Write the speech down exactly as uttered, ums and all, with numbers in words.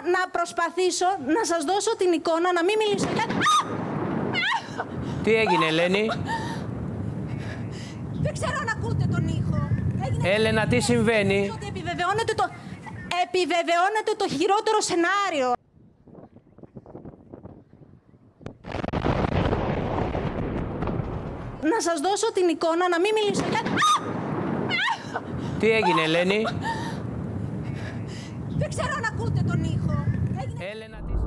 να προσπαθήσω να σας δώσω την εικόνα, να μην μιλήσω για... Τι έγινε, Ελένη? Δεν ξέρω αν ακούτε τον ήχο. Έγινε... Έλενα, τι συμβαίνει? Ότι επιβεβαιώνεται το... επιβεβαιώνεται το χειρότερο σενάριο. Να σας δώσω την εικόνα, να μην μιλήσω για... Τι έγινε, Ελένη? Δεν ξέρω αν ακούτε τον ήχο. Έλενα, τι...